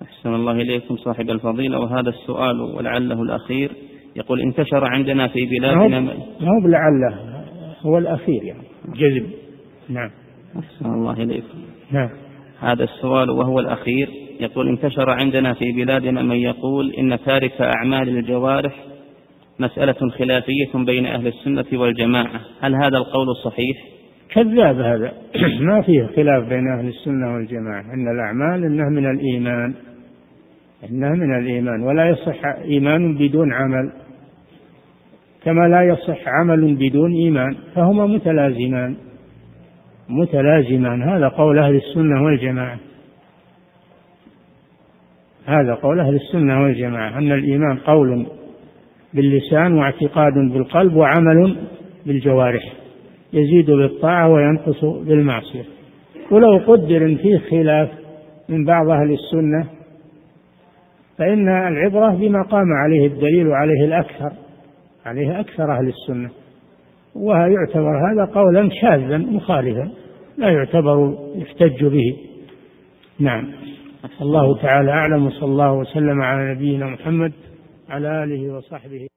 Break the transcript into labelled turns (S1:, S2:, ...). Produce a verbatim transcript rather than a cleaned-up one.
S1: أحسن الله إليكم صاحب الفضيلة. وهذا السؤال ولعله الأخير، يقول انتشر عندنا في بلادنا.
S2: ما هو لعله، هو الأخير يعني جزم. نعم.
S1: أحسن الله إليكم.
S2: نعم.
S1: هذا السؤال وهو الأخير، يقول انتشر عندنا في بلادنا من يقول إن تارك أعمال الجوارح مسألة خلافية بين أهل السنة والجماعة، هل هذا القول صحيح؟
S2: كذاب هذا. ما فيه خلاف بين أهل السنة والجماعة، إن الأعمال إنها من الإيمان، إنها من الإيمان، ولا يصح إيمان بدون عمل، كما لا يصح عمل بدون إيمان، فهما متلازمان متلازمان. هذا قول أهل السنة والجماعة، هذا قول أهل السنة والجماعة، أن الإيمان قول باللسان واعتقاد بالقلب وعمل بالجوارح، يزيد بالطاعة وينقص بالمعصية. ولو قدر إن فيه خلاف من بعض أهل السنة فإن العبرة بما قام عليه الدليل وعليه الأكثر، عليه أكثر أهل السنة، ويعتبر هذا قولا شاذا مخالفا لا يعتبر يحتج به. نعم. الله تعالى أعلم، وصلى الله وسلم على نبينا محمد على آله وصحبه.